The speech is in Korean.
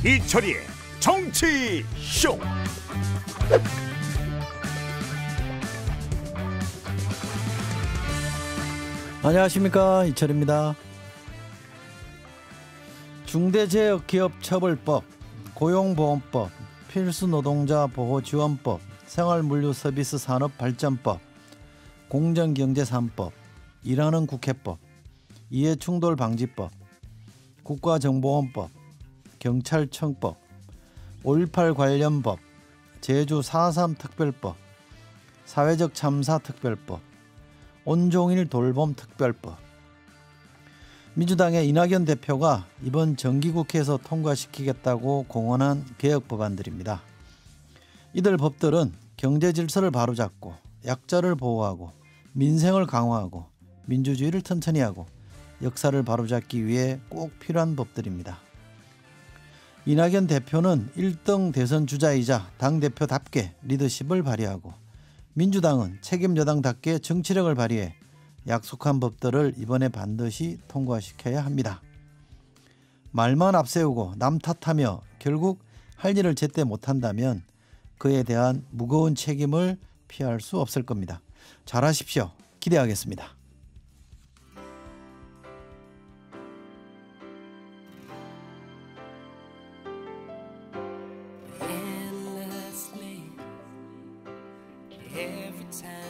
이철이의 정치쇼. 안녕하십니까, 이철입니다. 중대재해기업처벌법, 고용보험법, 필수노동자보호지원법, 생활물류서비스산업발전법, 공정경제3법, 일하는 국회법, 이해충돌방지법, 국가정보원법, 경찰청법, 5.18 관련법, 제주 4.3 특별법, 사회적 참사 특별법, 온종일 돌봄 특별법. 민주당의 이낙연 대표가 이번 정기국회에서 통과시키겠다고 공언한 개혁 법안들입니다. 이들 법들은 경제 질서를 바로잡고 약자를 보호하고 민생을 강화하고 민주주의를 튼튼히 하고 역사를 바로잡기 위해 꼭 필요한 법들입니다. 이낙연 대표는 1등 대선 주자이자 당대표답게 리더십을 발휘하고 민주당은 책임 여당답게 정치력을 발휘해 약속한 법들을 이번에 반드시 통과시켜야 합니다. 말만 앞세우고 남 탓하며 결국 할 일을 제때 못한다면 그에 대한 무거운 책임을 피할 수 없을 겁니다. 잘하십시오. 기대하겠습니다. Every time